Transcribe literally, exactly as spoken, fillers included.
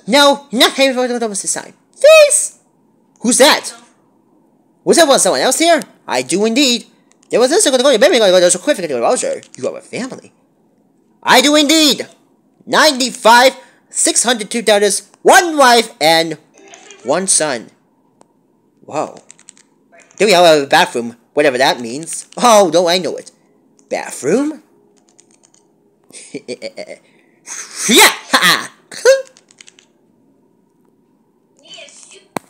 No, not Harry Potter this time. Face! Who's that? Was that one someone else here? I do indeed. There was this going to go to baby going to go so quickly to Roger. You have a family. I do indeed. Ninety-five, six hundred two daughters, one wife, and one son. Whoa. Do we all have a bathroom, whatever that means? Oh, no, I know it. Bathroom? Yeah, ha!